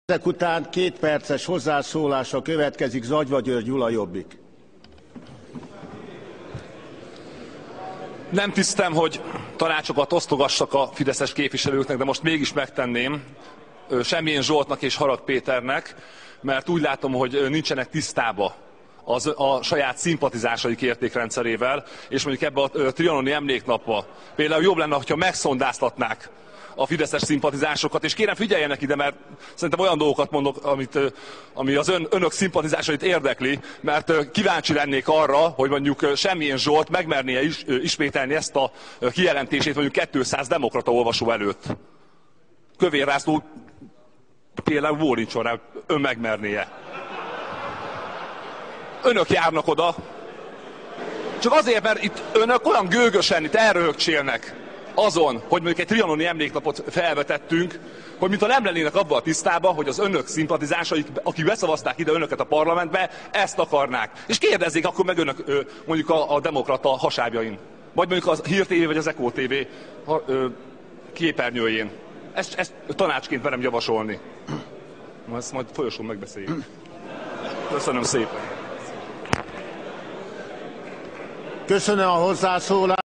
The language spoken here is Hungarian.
Ezek után 2 perces hozzászólása következik Zagyva György Gyula, Jobbik. Nem tisztem, hogy tanácsokat osztogassak a fideszes képviselőknek, de most mégis megtenném Semmjén Zsoltnak és Harag Péternek, mert úgy látom, hogy nincsenek tisztába a saját szimpatizásaik értékrendszerével, és mondjuk ebbe a trianoni emléknapba például jobb lenne, ha megszondáztatnák a fideszes szimpatizásokat, és kérem figyeljenek ide, mert szerintem olyan dolgokat mondok, ami az önök szimpatizásait érdekli, mert kíváncsi lennék arra, hogy mondjuk Semmjén Zsolt megmernie ismételni ezt a kijelentését mondjuk 200 demokrata olvasó előtt. Kövér László például bólincson rá, ön megmernie. Önök járnak oda, csak azért, mert itt önök olyan gőgösen itt elröhögcsélnek azon, hogy mondjuk egy trianoni emléknapot felvetettünk, hogy mintha nem lennének abban a tisztában, hogy az önök szimpatizásaik, akik beszavazták ide önöket a parlamentbe, ezt akarnák. És kérdezzék akkor meg önök mondjuk a demokrata hasábjain. Vagy mondjuk a Hír TV vagy az Eko TV képernyőjén. Ezt tanácsként velem javasolni. Ezt majd folyosón megbeszéljük. Köszönöm szépen. Köszönöm a hozzászólást.